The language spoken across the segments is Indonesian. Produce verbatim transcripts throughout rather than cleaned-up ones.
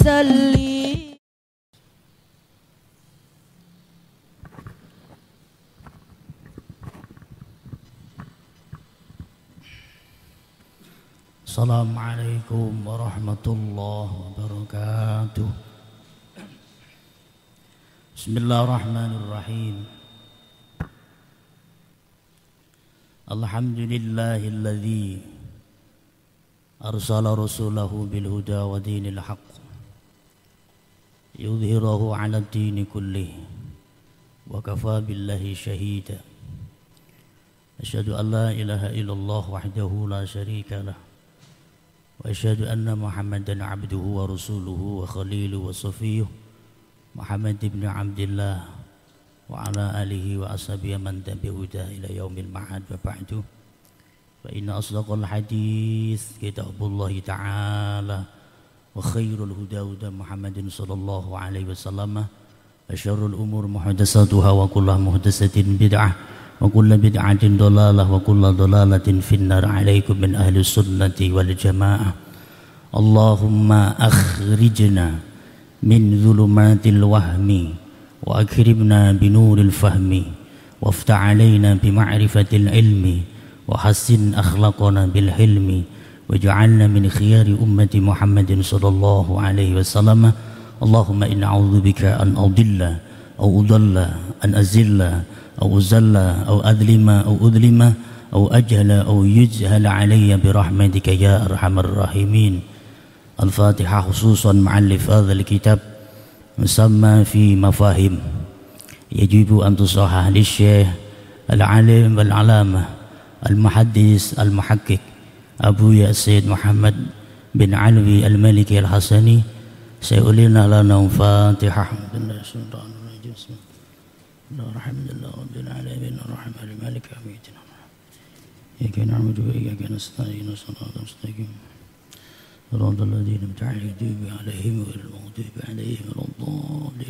وسلم. Assalamualaikum warahmatullahi wabarakatuh. Bismillahirrahmanirrahim. Alhamdulillahilladzi arsala rasulahu bil huda wa dinil haqq yudhhirahu 'ala ad-dini kullih wa kafa billahi shahida. Asyhadu an la ilaha illallah wahdahu la syarika lah wa asyhadu anna Muhammadan 'abduhu wa rasuluhu wa khaliluhu wa safiyuhu Muhammad ibn Abdillah wa ala alihi wa ashabihi man tabi'uda ila yaumil ma'ad wa ba'du. Fa inna asdaqal hadits kitabullah ta'ala wa khairul huda huda Muhammadin sallallahu alaihi wasallam wa syarrul umur muhdatsatuha wa kullu muhdatsatin bid'ah wa kullu bid'atin dhalalah wa kullu dhalalatin finnar. Alaikum min ahli sunnati wal jamaah. Allahumma akhrijna min dhulumatil wahmi wa akrimna binuril fahmi waftah alaina bima'rifatil ilmi wa hassin akhlaqana bil hilmi waj'alna min khiyari ummati Muhammadin sallallahu alaihi wasallam. Allahumma inna a'udzubika an adilla aw udalla an azilla aw uzalla aw adlima aw udlima aw ajhala aw yujhala alayya birahmatika ya arhamar rahimin. Al-Fatihah khususan mu'allif hadzal kitab musamma fi mafahim yajibu an tusahah li syekh al-alim wal-alamah al-muhaddis al-muhakkik Abu Yasid Muhammad bin Alwi al-Maliki al-Hasani. Sayulina lana Fatihah. Alhamdulillah rabbil alamin arrahmanir rahim maliki yaumiddin. Iyyaka na'budu wa iyyaka nasta'in ihdinas mustaqim صراط الذين أنعمت عليهم غير المغضوب عليهم ولا الضالين.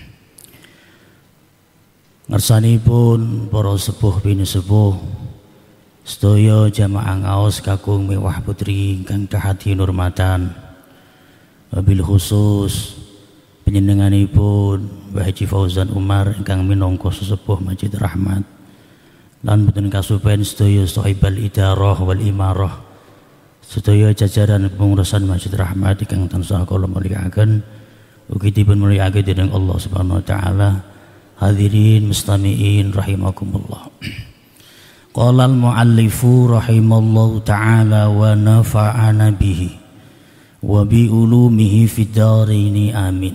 Ngersanipun para sepuh bini sepuh sedaya jamaah ngaos kakung mewah putri ingkang dahati nurmatan. Wabil khusus panjenenganipun Mbah Haji Fauzan Umar ingkang minangka sesepuh Masjid Rahmat lan boten kasupen sedaya sahibal idarah wal imarah sedaya jajaran pengurusan Masjid Rahmat ingkang tansah kula mulyakaken ugi dipun mulyakaken dening Allah Subhanahu wa taala. Hadirin mustami'in rahimakumullah. Qala al-muallifu rahimallahu taala wa nafa'ana bihi wa bi ulumihi fid dharain amin.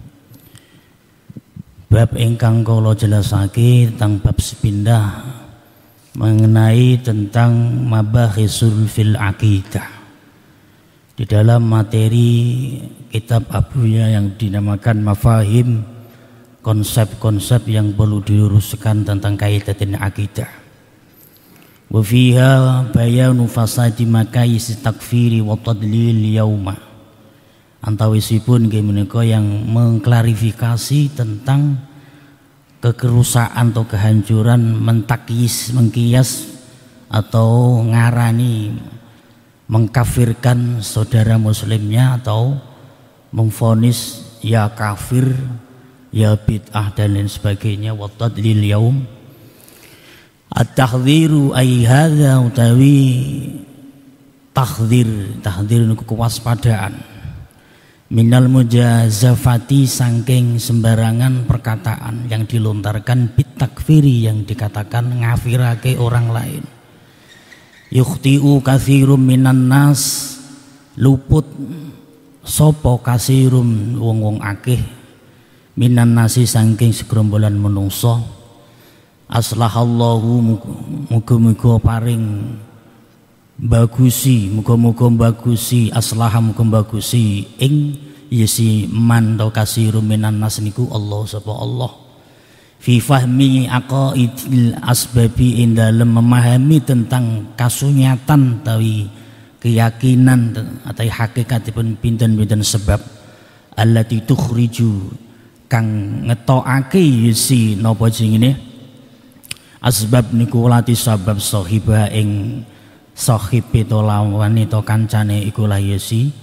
Bab ingkang kula jelasake tentang bab sepindah mengenai tentang mabahisul fil aqidah di dalam materi kitab abuya yang dinamakan mafahim, konsep-konsep yang perlu diluruskan tentang kaitan aqidah. Wa fiha bayanu fasadi makayis takfiri wa tadlil yauma. Antawisipun nggih menika yang mengklarifikasi tentang kekerusakan atau kehancuran mentakyis, mengkias atau ngarani, mengkafirkan saudara muslimnya atau memvonis ya kafir, ya bid'ah dan lain sebagainya. Wa tadlil yaum at-tahdhiru ay hadza utawi tahdhir, tahdhir niku kewaspadaan minal mujazafati sangking sembarangan perkataan yang dilontarkan bitakfiri yang dikatakan ngafirake orang lain. Yukhti'u katsirum minan nas, luput sapa kasirum wong-wong akeh minan nasi sangking segerombolan menungso. Aslahallahu muga-muga paring bagusi, muga-muga bagusi, aslaha muga bagusi ing yesi man ta kasirum minan nas niku Allah sapa Allah fi fahmi aqaidil asbabi ing dalem memahami tentang kasunyatan tawi keyakinan atau hakikatipun pinten-pinten sebab allati tukhriju kang ngetokake yesi napa jenenge asbab niku lati sabab sahibah ing sahib itu lawan itu kancane iku la yesi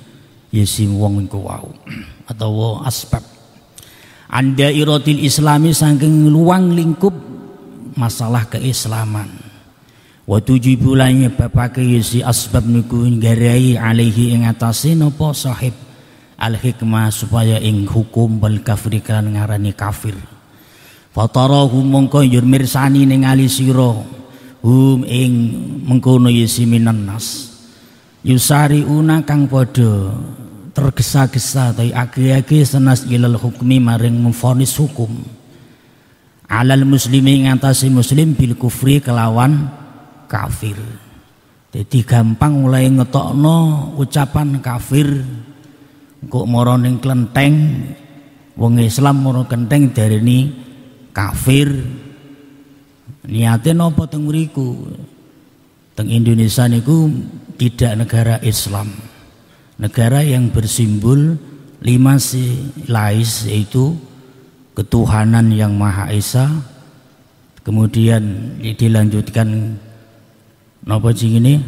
yesi wong iku wau atau asbab anda iratil islami saking luang lingkup masalah keislaman wa tujibu lan nyebabake yesi asbab niku nggarai alaihi ing atase napa sahib al hikmah supaya ing hukum bal kafir kan ngarani kafir fatarahu mongko njur mirsani ning ali sira hum ing mengkono yesi minan nas yusari una kang padha tergesa-gesa tai age-age senas ilal hukmi maring memfonis hukum alal muslimi ngatasi muslim bil kufri kelawan kafir. Jadi gampang mulai ngetokno ucapan kafir kok moro ning klenteng wong Islam moro kenteng dareni kafir. Niate napa teng mriku? Teng Indonesia niku tidak negara Islam, negara yang bersimbol lima silais, yaitu ketuhanan yang Maha Esa, kemudian dilanjutkan napa ini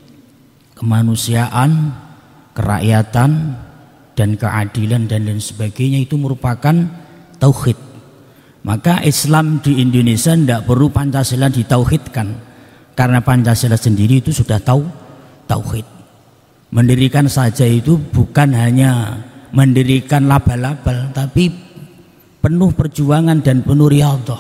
kemanusiaan, kerakyatan, dan keadilan dan lain sebagainya. Itu merupakan tauhid. Maka Islam di Indonesia tidak perlu Pancasila ditauhidkan, karena Pancasila sendiri itu sudah tahu tauhid. Mendirikan saja itu bukan hanya mendirikan labal-labal, tapi penuh perjuangan dan penuh riyadhah.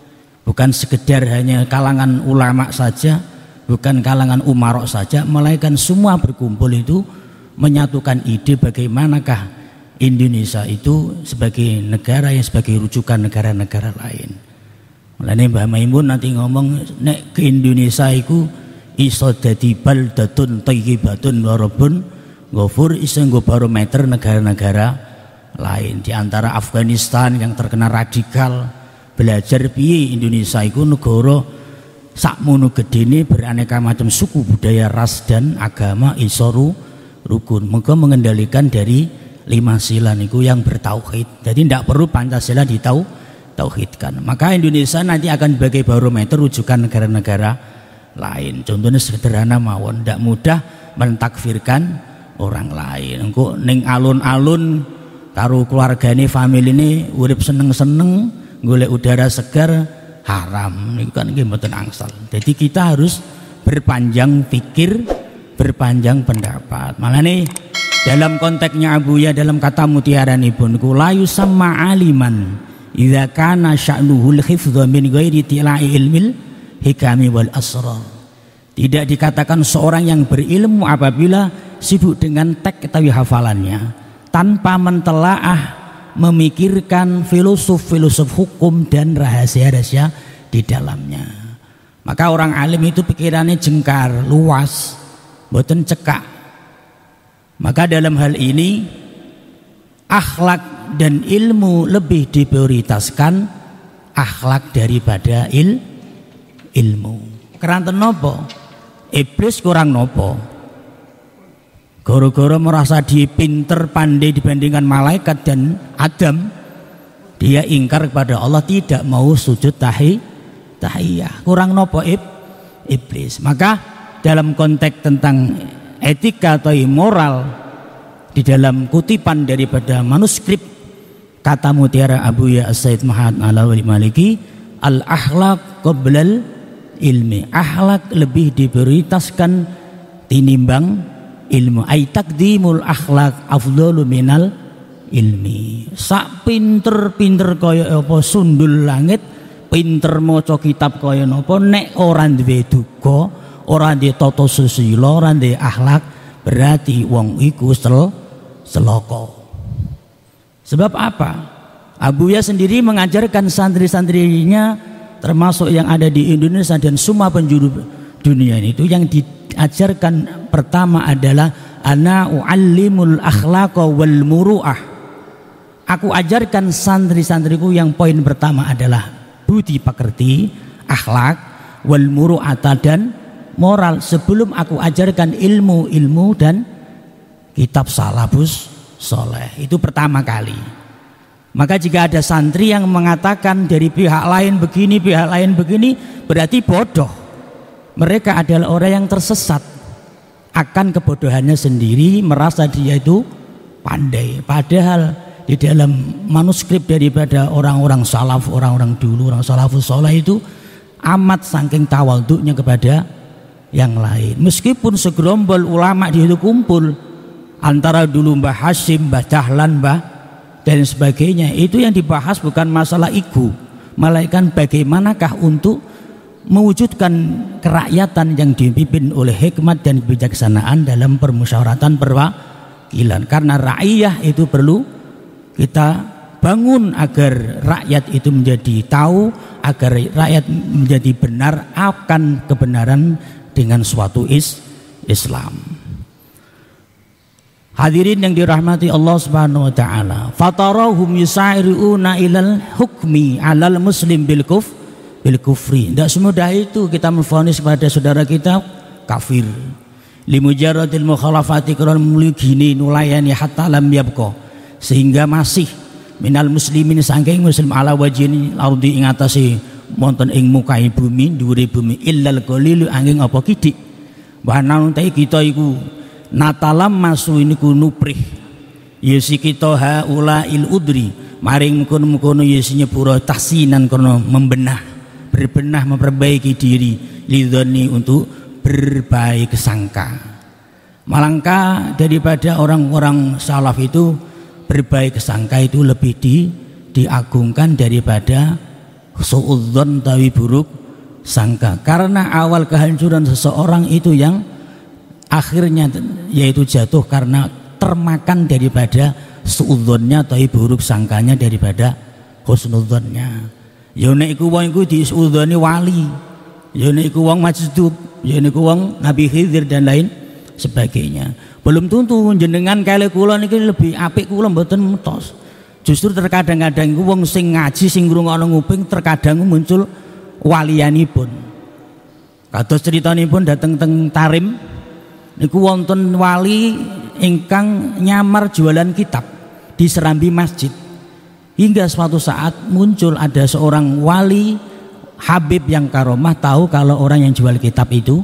Bukan sekedar hanya kalangan ulama saja, bukan kalangan umarok saja, melainkan semua berkumpul itu menyatukan ide bagaimanakah Indonesia itu sebagai negara yang sebagai rujukan negara-negara lain. Mulane Mbah Maimun nanti ngomong nek ke Indonesia itu iso dadi baldatun thayyibatun wa rabbun ghafur, iso nggo barometer negara-negara lain. Di antara Afghanistan yang terkena radikal, belajar piye Indonesia itu negara sakmono gedene beraneka macam suku, budaya, ras dan agama iso rukun. Moga mengendalikan dari lima sila niku yang bertauhid. Jadi tidak perlu Pancasila ditau tauhidkan. Maka Indonesia nanti akan sebagai barometer rujukan negara-negara lain. Contohnya sederhana mawon, tidak mudah mentakfirkan orang lain. Engko ning alun-alun karo keluargane familine urip seneng-seneng golek udara segar haram. Niku kan nggih mboten angsal. Jadi kita harus berpanjang pikir, berpanjang pendapat. Malah nih dalam konteksnya Abuya dalam kata mutiaranipun la yusamma aliman idza kana sya'nuhul hifdhu min ghairi tila'i ilmil hikami wal asrar. Tidak dikatakan seorang yang berilmu apabila sibuk dengan teks atau hafalannya tanpa mentelaah memikirkan filosof-filosof hukum dan rahasia-rahasia di dalamnya. Maka orang alim itu pikirannya jengkar, luas, boten cekak. Maka dalam hal ini akhlak dan ilmu lebih diprioritaskan akhlak daripada il, ilmu. Keranten nopo? Iblis kurang nopo? Goro-goro merasa dia pinter pandai dibandingkan malaikat dan Adam, dia ingkar kepada Allah, tidak mau sujud tahi, tahiyah. Kurang nopo ib, iblis. Maka dalam konteks tentang etika atau moral di dalam kutipan daripada manuskrip kata mutiara Abuya As-Said Mahat Alawi Maliki, al akhlaq qoblal ilmi, akhlak lebih diprioritaskan tinimbang ilmu. Ai taqdimul akhlaq afdalu minal ilmi. Sak pinter-pinter kaya apa sundul langit, pinter maca kitab kaya napa, nek ora duwe duga, ora di tata susila, ora di akhlak, berarti wong iku sel seloko. Sebab apa? Abuya sendiri mengajarkan santri-santrinya termasuk yang ada di Indonesia dan semua penjuru dunia itu, yang diajarkan pertama adalah ana uallimul akhlaqa wal muru'ah. Aku ajarkan santri-santriku yang poin pertama adalah budi pekerti, akhlak, wal muru'ata dan moral, sebelum aku ajarkan ilmu-ilmu dan kitab salafus soleh. Itu pertama kali. Maka jika ada santri yang mengatakan dari pihak lain begini, pihak lain begini, berarti bodoh. Mereka adalah orang yang tersesat akan kebodohannya sendiri, merasa dia itu pandai. Padahal di dalam manuskrip daripada orang-orang salaf, orang-orang dulu, orang salafus saleh itu amat saking tawadhu'nya kepada yang lain. Meskipun segerombol ulama di situ kumpul, antara dulu Mbah Hasyim, Mbah Dahlan, Mbah dan sebagainya, itu yang dibahas bukan masalah ego, melainkan bagaimanakah untuk mewujudkan kerakyatan yang dipimpin oleh hikmat dan kebijaksanaan dalam permusyawaratan perwakilan. Karena rakyat itu perlu kita bangun agar rakyat itu menjadi tahu, agar rakyat menjadi benar akan kebenaran dengan suatu is Islam. Hadirin yang dirahmati Allah Subhanahu wa taala, fatarahum yusari'una ilal hukmi 'alal muslim bil kuf bil kufri. Tidak semudah itu kita memvonis kepada saudara kita kafir. Limujarradil mukhalafati karena mulugini nulayani hatta lam yabqa, sehingga masih minal muslimin saking muslim ala wajhini ardi ing atase wonten ing mukai bumi dhuwure bumi illal qalilu angin apa kidik. Wa nantai kita iku natalam masu niku nuprih yesi kita haula il udri maring mengkono-mengkono yesi nyepura tahsinan kono membenah, berbenah, memperbaiki diri lidhani untuk berbaik sangka. Malangka daripada orang-orang salaf itu berbaik sangka itu lebih di, diagungkan daripada suudzon tawi buruk sangka. Karena awal kehancuran seseorang itu yang akhirnya yaitu jatuh karena termakan daripada suudzonnya tawi buruk sangkanya daripada husnudzonnya. Ya nek iku wong iku disuudzoni wali, ya nek iku wong majdub, ya nek iku wong Nabi Khidir dan lain sebagainya. Belum tentu jenengan kali kula niki lebih apik kula mboten mutos. Justru terkadang-kadang iku wong sing ngaji sing ngrungokno nguping terkadang muncul walianipun. Kados critanipun dateng teng Tarim niku wonten wali ingkang nyamar jualan kitab di serambi masjid. Hingga suatu saat muncul ada seorang wali Habib yang karomah tahu kalau orang yang jual kitab itu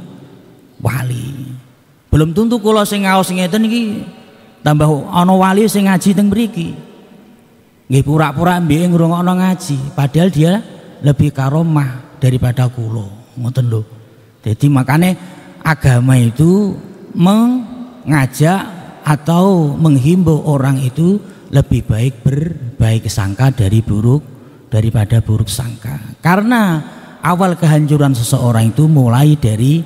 wali. Belum tentu kula sing ngaos ngeten iki tambah ana wali sing ngaji teng mriki. Nggih pura-pura mbek ngrungokno ngaji, padahal dia lebih karomah daripada kula. Ngoten lho. Jadi makanya agama itu mengajak atau menghimbau orang itu lebih baik berbaik sangka dari buruk daripada buruk sangka. Karena awal kehancuran seseorang itu mulai dari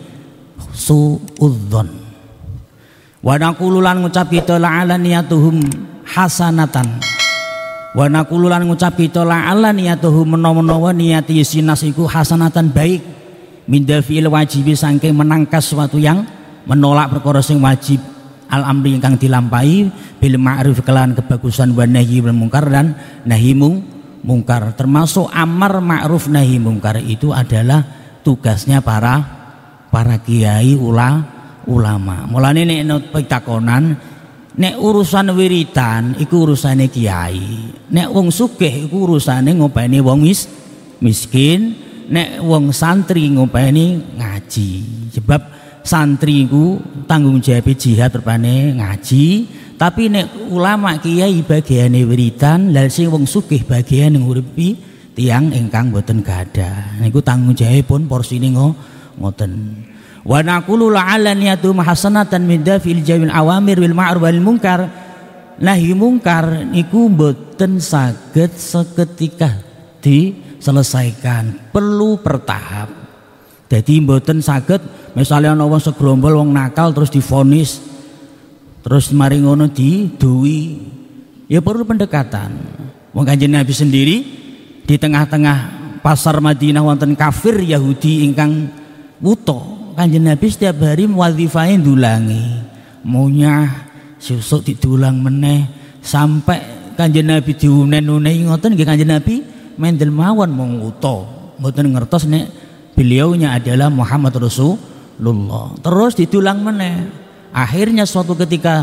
suudzon. Wa naqulu lan ngucap kita la'ala niyatuhum hasanatan. Wa naqulu lan ngucap kita la'ala niyatuhum menawa-menawa niat sinas iku hasanatan baik. Min dafil wajibi saking menangkas sesuatu yang menolak perkara sing wajib al amri ingkang dilampahi bil ma'ruf kelawan kebagusan wa nahyi wal mungkar dan nahi mungkar. Termasuk amar ma'ruf nahi mungkar itu adalah tugasnya para para kiai ula ulama. Mulane nek pitakonan nek urusan wiritan iku urusane kiai, nek wong sugih iku urusane ngopeni wong mis, miskin, nek wong santri ngopeni ngaji. Sebab santri iku tanggung jawab jihad rupane ngaji, tapi nek ulama kiai bagiane wiritan, lha sing wong sugih bagiane nguripi tiyang ingkang boten gadah. Niku tanggung jawabipun porsine ngoten. Wa naqulu la'alla niyatu hasanatan min dafil jawil awamir bil ma'ruf wal munkar. Nahi mungkar niku mboten saged seketika diselesaikan, perlu bertahap. Jadi mboten saged misalnya ana wong segrombol wong nakal terus divonis terus mari ngono diduwi. Ya perlu pendekatan. Wong Kanjeng Nabi sendiri di tengah-tengah pasar Madinah wonten kafir Yahudi ingkang wuto. Kanjeng Nabi setiap hari wazifahe ndulangi, munyah susuk didulang meneh sampai Kanjeng Nabi diunen-unehi ngoten nggih. Kanjeng Nabi mendel mawon mung wuto, mboten ngertos nek beliaunya adalah Muhammad Rasulullah. Terus didulang meneh. Akhirnya suatu ketika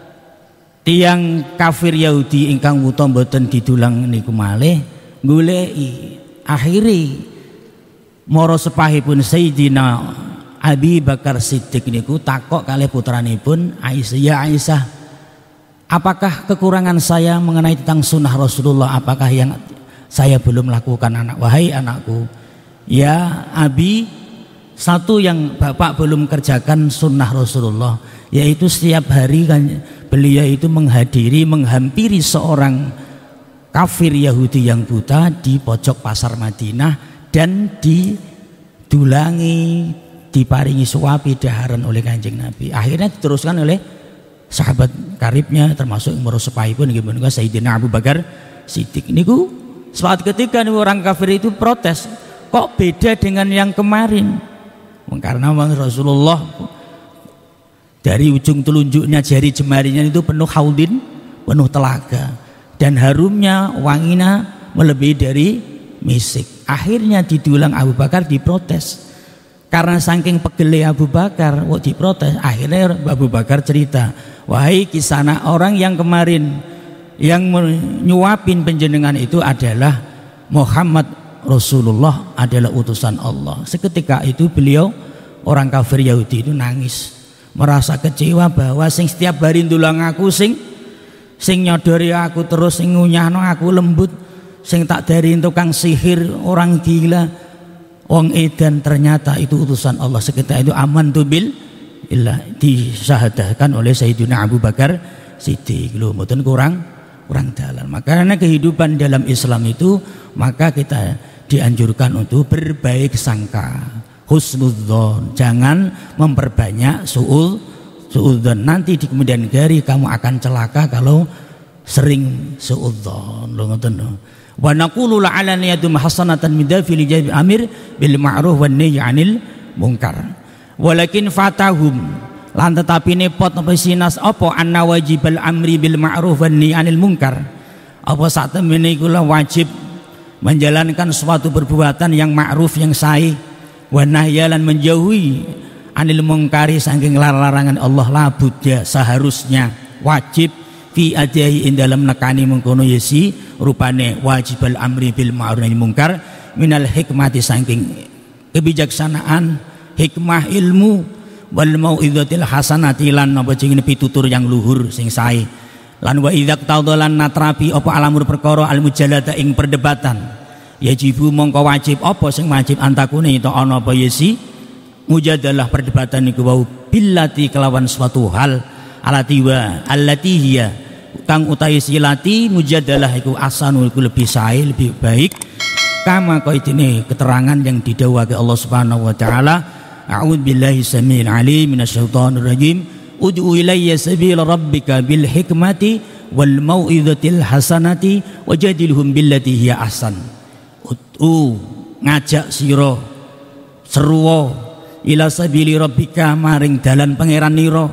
tiang kafir Yahudi ingkang wuto mboten didulang niku malih goleki. Akhire mara sepahipun Sayyidina Abi Bakar Siddiq niku takok kalih putranipun Aisyah, ya Aisyah apakah kekurangan saya mengenai tentang sunnah Rasulullah, apakah yang saya belum lakukan anak? Wahai anakku, ya abi, satu yang bapak belum kerjakan sunnah Rasulullah, yaitu setiap hari kan beliau itu menghadiri, menghampiri seorang kafir Yahudi yang buta di pojok pasar Madinah dan didulangi, diparingi suapi daharan oleh Kanjeng Nabi. Akhirnya diteruskan oleh sahabat karibnya termasuk Umar Sepaipun gimana Sayyidina Abu Bakar Siddiq. Niku suatu ketika nih orang kafir itu protes, kok beda dengan yang kemarin? Karena Rasulullah dari ujung telunjuknya jari jemarinya itu penuh haudin, penuh telaga, dan harumnya wanginya melebihi dari misik. Akhirnya didulang Abu Bakar, diprotes. Karena saking pegele Abu Bakar, wah diprotes. Akhirnya Abu Bakar cerita, wahai kisana, orang yang kemarin yang menyuapin penjenengan itu adalah Muhammad Rasulullah, adalah utusan Allah. Seketika itu beliau, orang kafir Yahudi itu nangis, merasa kecewa bahwa sing setiap hari ndulang aku, sing sing nyodori aku terus, sing ngunyahno aku lembut, sing tak dari tukang sihir, orang gila, wong edan, ternyata itu utusan Allah. Seketika itu aman tu bil illah, disyahadahkan oleh Sayyidina Abu Bakar Siddiq. Lho mboten kurang kurang dalam. Makanya kehidupan dalam Islam itu, maka kita dianjurkan untuk berbaik sangka, husnudzon, jangan memperbanyak suul suudzon. Nanti di kemudian hari kamu akan celaka kalau sering suudzon. Lho ngoten lho. Wa naqulu la'alaniyatun hasanatan min dafil jabi amir bil ma'ruf wan nahy 'anil munkar. Walakin fatahum, lan tetapi nepot apa sinas apa anna wajibal amri bil ma'ruf wan nahy 'anil munkar. Apa sak temene iku wajib menjalankan suatu perbuatan yang ma'ruf, yang sae, wa nahya lan menjauhi 'anil munkari saking larangan Allah, la budya, seharusnya wajib fi adai in dalam nekani mengkono yesi rupane wajibal amri bil ma'ruf nahi munkar minal hikmati saking kebijaksanaan, hikmah ilmu, wal mau'izatil hasanati lan apa jenenge pitutur yang luhur sing sae, lan wa idzak taudalan natrapi apa alamur perkara al mujallada ing perdebatan, yajibu mongko wajib apa sing wajib antakune itu ana apa yesi mujadalah perdebatan iku wau billati kelawan suatu hal alati wa allati hiya kang utawi silati mujadalah iku asanu iku lebih sae, lebih baik, kama qaitine keterangan yang didhawuhake Allah Subhanahu wa taala, a'udzu billahi samiil alim minasyaitonir rajim, ud'u ilayya sabila rabbika bil hikmati wal mau'izatil hasanati wajadilhum billati hiya ahsan. Ud'u, ngajak sira, seruwa, ila sabili rabbika maring dalan pangeran nira,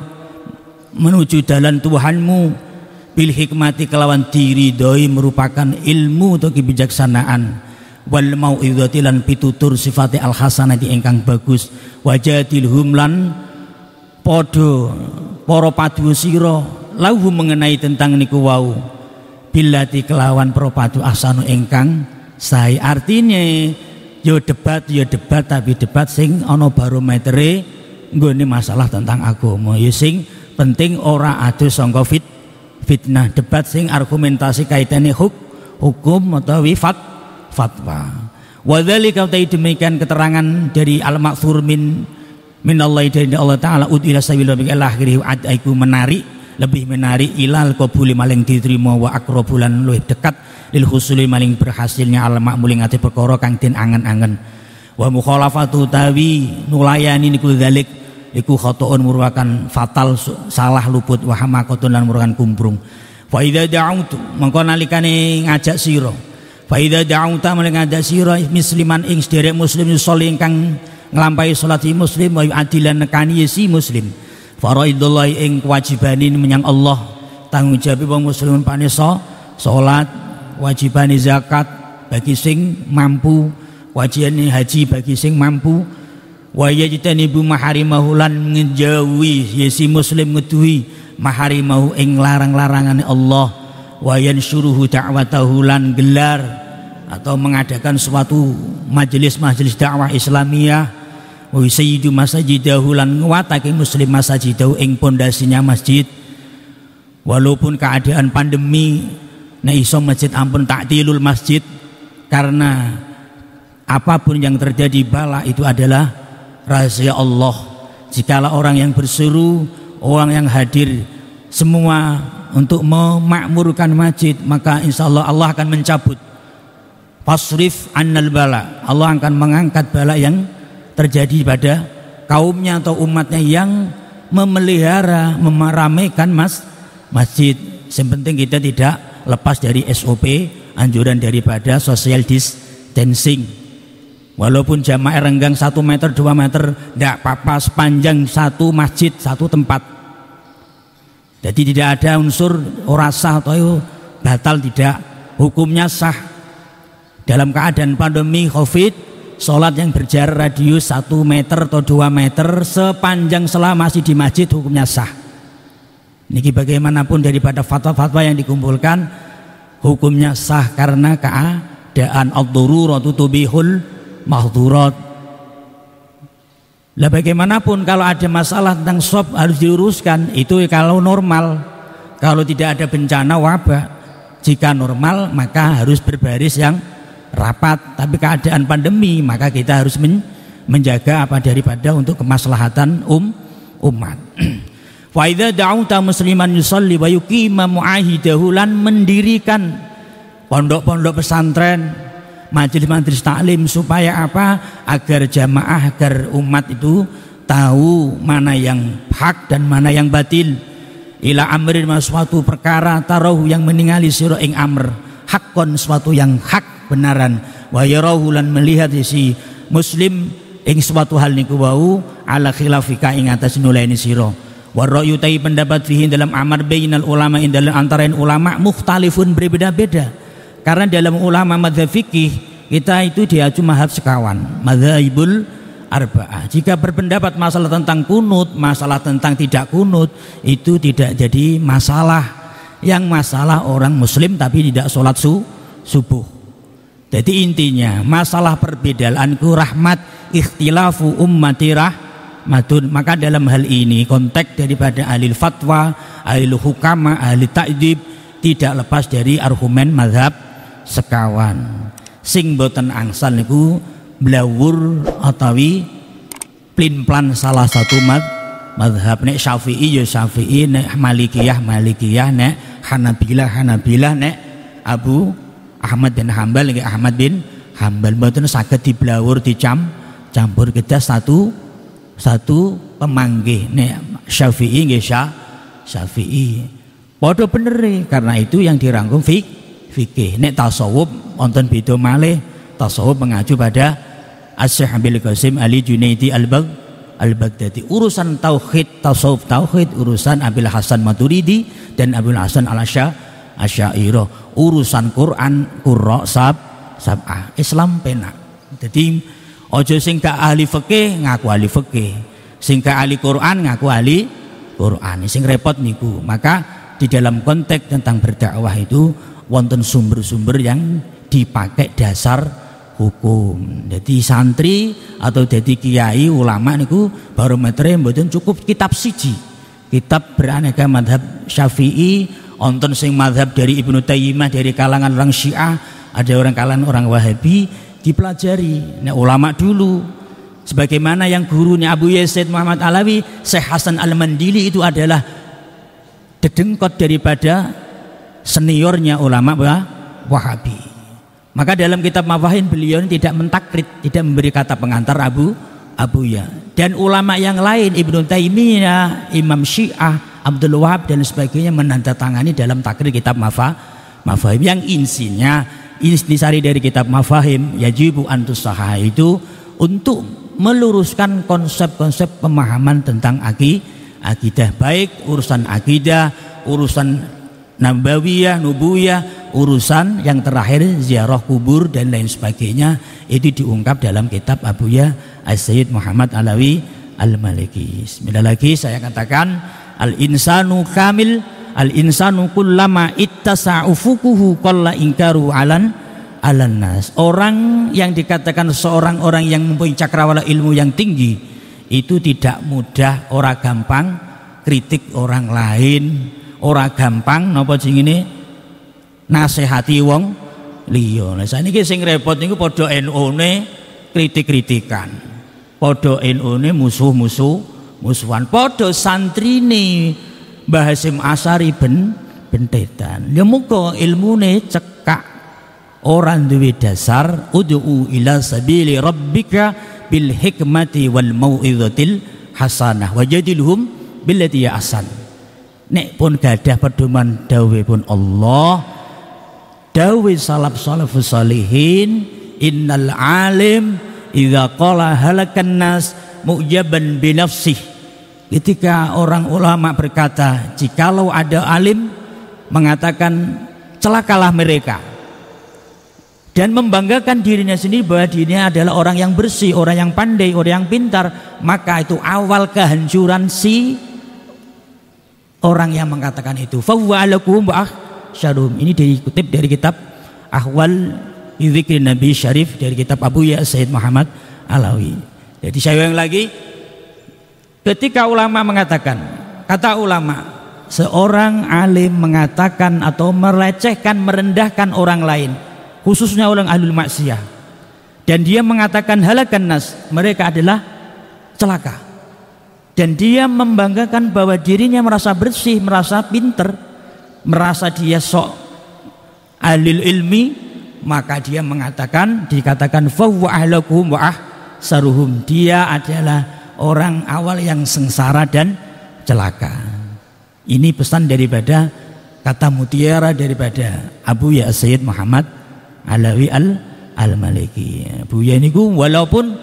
menuju dalan Tuhanmu, bil hikmati kelawan diridhoi merupakan ilmu atau kebijaksanaan, wal mau'izati lan pitutur sifate al hasanati ingkang bagus, wajadilhum lan padha para padu sira lahu mengenai tentang niku wau billati kelawan para padu ahsanu ingkang sae. Artine yo debat yo debat, tapi debat sing ana barometere nggone masalah tentang agama, ya sing penting ora adu sangka fit fitnah, debat sing argumentasi kaitane huk, hukum atau wifat fatwa. Wadzalika utai demikian keterangan dari al-ma'thur min min Allah, dari Allah taala, ud ila sabil rabbika akhirih, adaiku menarik, lebih menarik ilal qabuli maling diterima, wa aqrabulan luwih dekat lil husuli maling berhasilnya al ma'muling ate perkara kang den angen-angen, wa mukhalafatu tawi nulayani niku dzalik iku khotoun merupakan fatal, salah luput, wa hamakotun lan merupakan kumprung. Fa idza da'utu mangko nalikane ngajak sira, fa idza da'uta maling ngajak sira musliman ing sederek muslim salih ingkang nglampahi salat muslim, wa adilan nekani si muslim, faraidullah ing kewajibane menyang Allah, tanggung jawab wong muslimun panesa salat, wajibane zakat bagi sing mampu, wajibane haji bagi sing mampu, wa yajtanibu maharimahu lan ngejauhi yesi muslim ngeduhi maharimahu ing larang-larangane Allah, wa yansyuruhu da'watahu lan gelar atau mengadakan suatu majelis-majelis dakwah Islamiyah, wa sayyidu masajidahu lan nguwatake muslim masajidahu ing pondasinya masjid, Walaupun keadaan pandemi, nek iso masjid ampun taktilul masjid, karena apapun yang terjadi bala itu adalah rahasia Allah. Jikalau orang yang berseru, orang yang hadir semua untuk memakmurkan masjid, maka insya Allah Allah akan mencabut. Fasrif annal bala, Allah akan mengangkat bala yang terjadi pada kaumnya atau umatnya yang memelihara, meramaikan mas masjid. Yang penting kita tidak lepas dari S O P, anjuran daripada social distancing. Walaupun jamaah renggang satu meter dua meter, tidak apa-apa sepanjang satu masjid satu tempat. Jadi tidak ada unsur ora sah atau batal, tidak, hukumnya sah. Dalam keadaan pandemi Covid, sholat yang berjarak radius satu meter atau dua meter sepanjang selama masih di masjid hukumnya sah. Niki bagaimanapun daripada fatwa-fatwa yang dikumpulkan, hukumnya sah karena keadaan ad-daruratu tubihul mahdhurat. Lah bagaimanapun kalau ada masalah tentang shop harus diuruskan, itu kalau normal. Kalau tidak ada bencana wabah, jika normal maka harus berbaris yang rapat. Tapi keadaan pandemi maka kita harus men menjaga apa daripada untuk kemaslahatan um umat. Wa idza da'uta musliman yusalli wa yuqima mu'ahidahu, lan mendirikan pondok-pondok pesantren, majelis-majelis taklim supaya apa? Agar jamaah, agar umat itu tahu mana yang hak dan mana yang batil. Ila amrin, suatu perkara tarahu yang meningali sira ing amr, hakon suatu yang hak benaran, wa yarahu lan melihat si muslim ing suatu hal niku wau ala khilafika ing atas nulaini sira. Warra'yu tai pendapat fihi dalam amar bainal ulama, in dalam antarain ulama mukhtalifun, berbeda-beda. Karena dalam ulama madzhab fikih kita itu dia cuma mazhab sekawan, madzhabul arba'ah. Jika berpendapat masalah tentang kunut, masalah tentang tidak kunut, itu tidak jadi masalah. Yang masalah orang muslim tapi tidak sholat su, subuh. Jadi intinya masalah perbedaanku rahmat, ikhtilafu ummati rahmatun. Maka dalam hal ini konteks daripada ahli fatwa, ahli hukama, ahli ta'dib tidak lepas dari argumen mazhab sekawan. Sing boten angsal niku blawur atawi plin-plan salah satu mad mazhab. Nek Syafi'i ya Syafi'i, nek Malikiyah Malikiyah, nek Hanabilah Hanabilah, nek Abu Ahmad bin Hambal nggih Ahmad bin Hambal. Mboten saged diblawur dicam campur kita satu satu pemanggih. Nek Syafi'i nggih Syafi'i. Padha bener, karena itu yang dirangkum fik fikih. Nek tasawuf wonten beda malih. Tasawuf mengacu pada Asy-Syaikh Abil Qasim Ali Junaidi Al-Bagh Al-Baghdadi. Urusan tauhid, tasawuf tauhid, urusan Abil Hasan Maturidi dan Abil Hasan Al-Asy'ariyah. Urusan Quran, Qurra sab sab'ah. Islam penak. Jadi ojo sing gak ahli fikih ngaku ahli fikih, sing gak ahli Quran ngaku ahli Quran. Sing repot niku. Maka di dalam konteks tentang berdakwah itu wonten sumber-sumber yang dipakai dasar hukum. Jadi santri atau jadi kiai ulama niku barometere mboten cukup kitab siji. Kitab beraneka madhab Syafi'i, wonten sing madhab dari Ibnu Taimiyah dari kalangan orang Syiah, ada orang kalangan orang Wahabi, dipelajari. Nah, ulama dulu sebagaimana yang gurunya Abu Yazid Muhammad Alawi, Syekh Hasan Al-Mandili itu adalah dedengkot daripada seniornya ulama Wahabi. Maka dalam kitab Mafahim beliau tidak mentakrit, tidak memberi kata pengantar Abu Abu ya. Dan ulama yang lain Ibnu Taimiyah, Imam Syiah, Abdul Wahab dan sebagainya menandatangani dalam takrir kitab Mafah Mafahim yang insinya intisari dari kitab Mafahim yajibu antusaha itu untuk meluruskan konsep-konsep pemahaman tentang akidah, baik urusan akidah, urusan nabawiyah, nubuyah, urusan yang terakhir ziarah kubur dan lain sebagainya. Itu diungkap dalam kitab Abuya As-Sayyid Muhammad Alawi Al-Maliki. Bismillah lagi saya katakan al-insanu kamil, al-insanu kullama ittasa'u fukuhu qalla inkaru alan alan nas. Orang yang dikatakan seorang orang yang mempunyai cakrawala ilmu yang tinggi itu tidak mudah, orang gampang kritik orang lain, ora gampang napa jenenge nasihati wong liya. Lah saniki sing repot niku padha N U-ne kritik-kritikan. Padha N U-ne musuh-musuh, musuhan. Padha santrine Mbah Hasyim Asy'ari ben bentetan. Ya muga ilmune cekak ora duwe dasar. Ud'u ila sabili rabbika bil hikmati wal mau'izatil hasanah wajadilhum billati ya ahsan. Nek pun gadah pedoman dawuh pun Allah, dawuh salaf salafus salihin, innal alim idza qala halakan nas mu'jaban bi nafsihi. Ketika orang ulama berkata, jikalau ada alim mengatakan celakalah mereka dan membanggakan dirinya sendiri bahwa dirinya adalah orang yang bersih, orang yang pandai, orang yang pintar, maka itu awal kehancuran si orang yang mengatakan itu. Fahuwa alakum wa ahsyadum. Ini dikutip dari kitab Ahwal Dzikri Nabi Syarif dari kitab Abu Ya Sayyid Muhammad Alawi. Jadi saya ulang lagi, ketika ulama mengatakan, kata ulama, seorang alim mengatakan atau melecehkan, merendahkan orang lain, khususnya orang ahlul maksiyah, dan dia mengatakan halakan nas, mereka adalah celaka, dan dia membanggakan bahwa dirinya merasa bersih, merasa pinter, merasa dia sok alil ilmi, maka dia mengatakan, dikatakan fahuwa ahlakuhum wa ahsaruhum, dia adalah orang awal yang sengsara dan celaka. Ini pesan daripada kata mutiara daripada Abu Ya Sayyid Muhammad Alawi Al-Maliki. Buya niku walaupun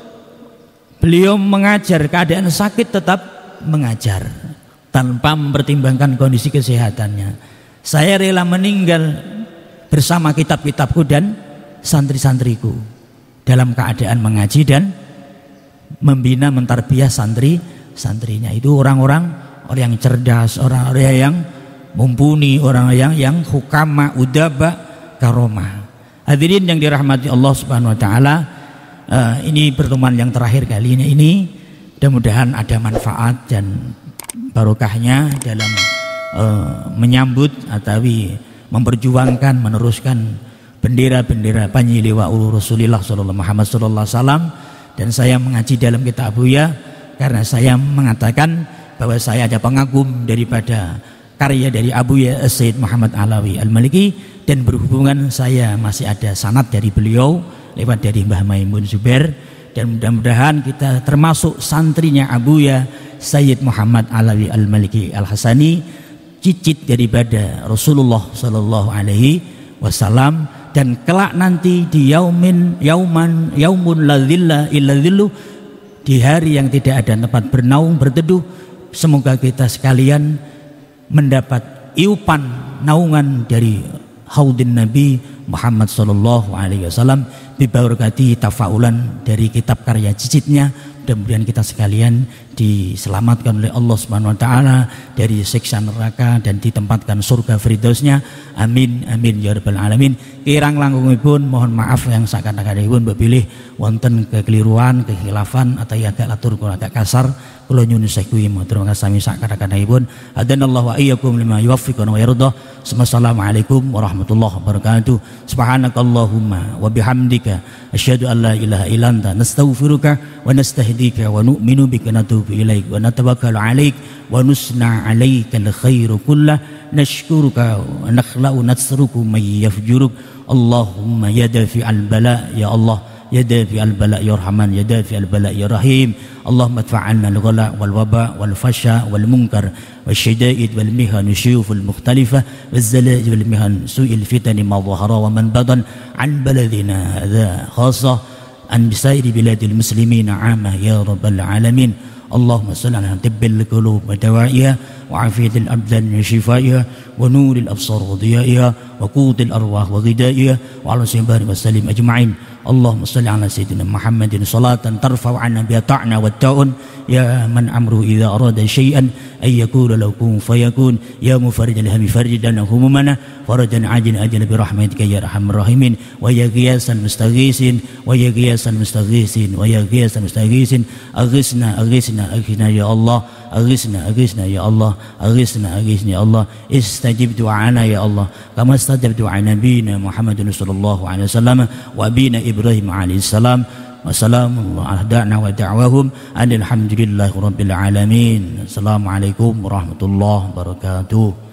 beliau mengajar keadaan sakit tetap mengajar tanpa mempertimbangkan kondisi kesehatannya. Saya rela meninggal bersama kitab-kitabku dan santri-santriku dalam keadaan mengaji dan membina mentarbiyah santri-santrinya. Itu orang-orang orang yang cerdas, orang-orang yang mumpuni, orang yang yang hukama, udaba, karomah. Hadirin yang dirahmati Allah Subhanahu wa taala, uh, ini pertemuan yang terakhir kali ini, ini mudah-mudahan ada manfaat dan barokahnya dalam uh, menyambut atau memperjuangkan, meneruskan bendera-bendera Panjiliwa Ulu Rasulillah sallallahu Muhammad sallallahu alaihi wasallam. Dan saya mengaji dalam kitab Abuya karena saya mengatakan bahwa saya ada pengagum daripada karya dari Abu Ya Sayyid Muhammad Alawi Al-Maliki, dan berhubungan saya masih ada sanad dari beliau lewat dari Mbah Maimun Zubair, dan mudah-mudahan kita termasuk santrinya Abu Ya Sayyid Muhammad Alawi Al-Maliki Al-Hasani, cicit daripada Rasulullah sallallahu alaihi wasallam, dan kelak nanti di yaumin yauman yaumun la dhilla illa dhillu, di hari yang tidak ada tempat bernaung berteduh, semoga kita sekalian mendapat iupan naungan dari haudin Nabi Muhammad sallallahu alaihi wasallam bibarakati tafaulan dari kitab karya cicitnya. Mudah-mudahan kita sekalian diselamatkan oleh Allah Subhanahu wa taala dari siksa neraka dan ditempatkan surga firdausnya. Amin amin ya rabbal alamin. Kirang langkungipun mohon maaf yang sakana-kanipun bepilih wonten kekeliruan, kekhilafan atau agak latur kula agak kasar. Kula nyuwun sepuh terima kasih sami sakana-kanipun. Hadanallahu wa iyyakum lima yuwaffiquna wa yardah. Assalamualaikum warahmatullahi wabarakatuh. Subhanakallahumma wa bihamdika asyhadu an la ilaha illa anta nastaghfiruka wa nastahdika wa nu'minu bika natubu ilaik wa natawakkalu alaik wa nusna alaika al-khairu kullah nashkuruka wa nakhla'u nasruku may yafjuruk. Allahumma ya dafi al-bala ya Allah, ya dafi al-bala ya Rahman, ya dafi al-bala ya Rahim. Allahumma adfa'anna al-ghala wal waba wal fasha wal munkar والشدائد والمهن الشيوف المختلفة والزلازل والمهن سوء الفتن ما ظهر ومن بطن عن بلدنا هذا خاصة عن سائر بلاد المسلمين عامة يا رب العالمين. اللهم صل على طب القلوب ودوائها وعافية الأبدان وشفائها ونور الأبصار وضيائها وقوت الأرواح وغذائها وعلى سيدنا وسلم أجمعين. اللهم صل على سيدنا محمد صلاة ترفع عنا بها طعنا والتعن يا من أمره إذا أراد شيئا أن يقول له كن فيكون يا مفرج الهم فرج لنا همومنا فرجا عاجلا أجلا برحمتك يا أرحم الراحمين ويا غياث المستغيثين ويا غياث المستغيثين ويا غياث المستغيثين أغثنا أغثنا أغثنا يا الله أغثنا أغثنا يا الله أغثنا أغثنا يا الله استجب دعانا يا الله كما استجب دعاء نبينا محمد صلى الله عليه وسلم وأبينا إبراهيم عليه السلام وسلام الله على دعنا ودعواهم أن الحمد لله رب العالمين السلام عليكم ورحمة الله وبركاته